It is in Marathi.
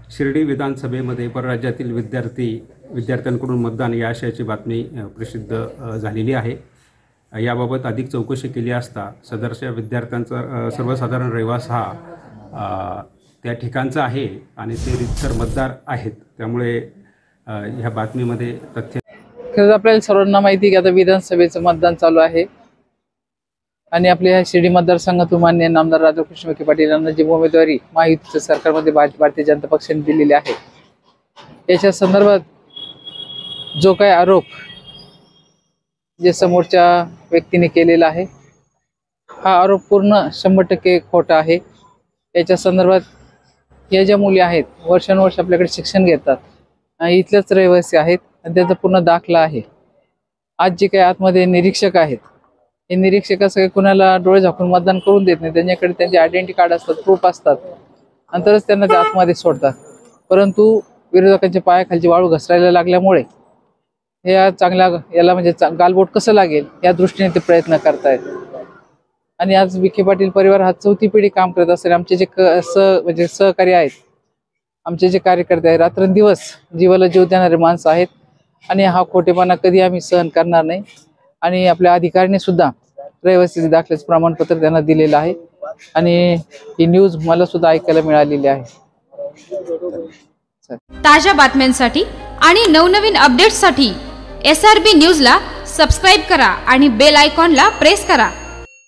शिर्डी विधानसभेमध्ये परराज्यातील विद्यार्थ्यांकडून मतदान या आशयाची बातमी प्रसिद्ध झालेली आहे। याबाबत अधिक चौकशी केली असता सदरच्या विद्यार्थ्यांचा सर्वसाधारण रहिवास हा त्या ठिकाणचा आहे आणि ते रितसर मतदार आहेत। त्यामुळे ह्या बातमीमध्ये तथ्य खरंच आपल्याला सर्वांना माहिती की आता विधानसभेचं मतदान चालू आहे आणि आपल्या शिर्डी मतदारसंघातून माननीय नामदार राधाकृष्ण विखे पाटील यांना जी उमेदवारी महायुतीच्या सरकारमध्ये भारतीय जनता पक्षाने दिलेली आहे, याच्या संदर्भात जो काही आरोप जे समोरच्या व्यक्तीने केलेला आहे, हा आरोप पूर्ण 100% खोटा आहे। याच्या संदर्भात या ज्या मुली आहेत वर्षानुवर्ष आपल्याकडे शिक्षण घेतात, इथलेच रहिवासी आहेत आणि त्याचा पूर्ण दाखला आहे। आज जे काही आतमध्ये निरीक्षक आहेत, हे निरीक्षक असं कुणाला डोळे झाकून मतदान करून देत नाही। त्यांच्याकडे त्यांचे आयडेंटिटी कार्ड असतात, प्रूफ असतात, नंतरच त्यांना ते आतमध्ये सोडतात। परंतु विरोधकांच्या पायाखालची वाळू घसरायला लागल्यामुळे हे चांगला याला म्हणजे गालबोट कसं लागेल या दृष्टीने ते प्रयत्न करतायत। आणि आज विखे पाटील परिवार हा चौथी पिढी काम करत असेल। आमचे जे सहकारी आहेत, आमचे जे कार्यकर्ते आहेत, रात्रंदिवस जीवाला जीव देणारे माणसं आहेत आणि हा खोटेपणा कधी आम्ही सहन करणार नाही। आणि आपल्या अधिकाऱ्यांनी सुद्धा रहिवासी दाखल्याचं प्रमाणपत्र त्यांना दिलेलं आहे आणि ही न्यूज मला सुद्धा ऐकायला मिळालेली आहे। ताज्या बातम्यांसाठी आणि नवनवीन अपडेट्ससाठी SRB न्यूजला सबस्क्राइब करा आणि बेल आयकॉनला प्रेस करा।